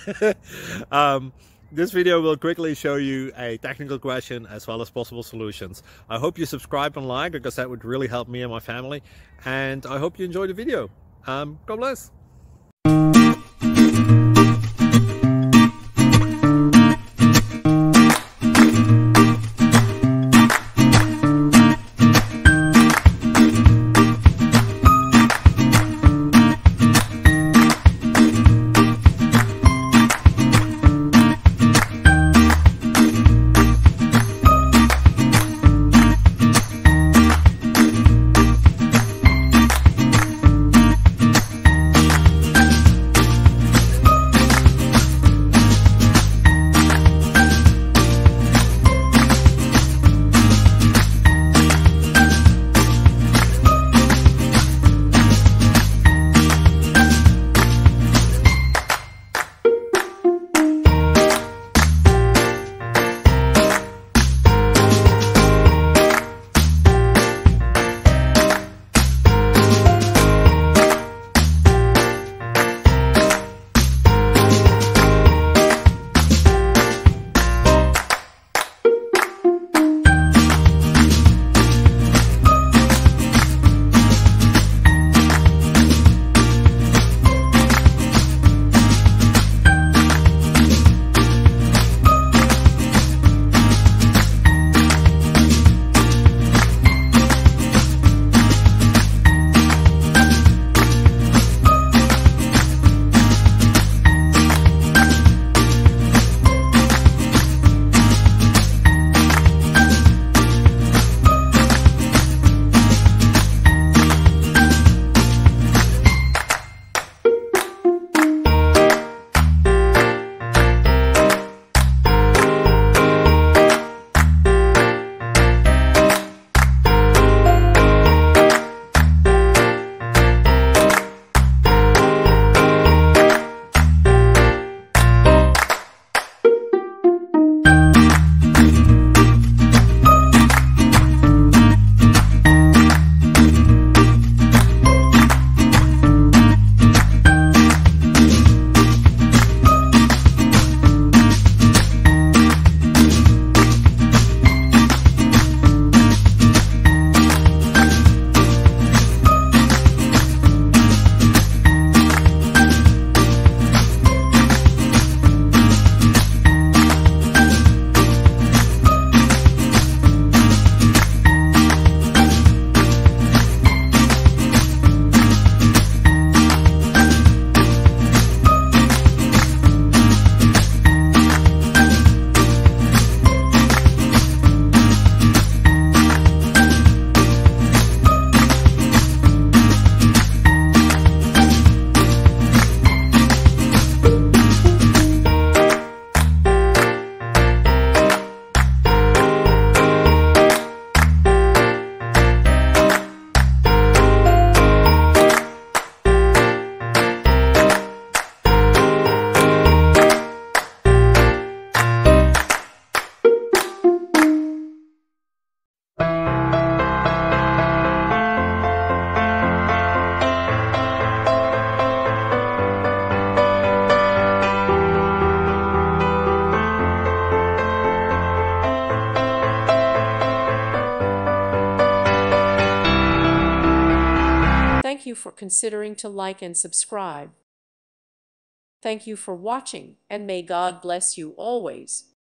um, this video will quickly show you a technical question as well as possible solutions. I hope you subscribe and like, because that would really help me and my family. And I hope you enjoy the video. God bless. Thank you for considering to like and subscribe. Thank you for watching, and may God bless you always.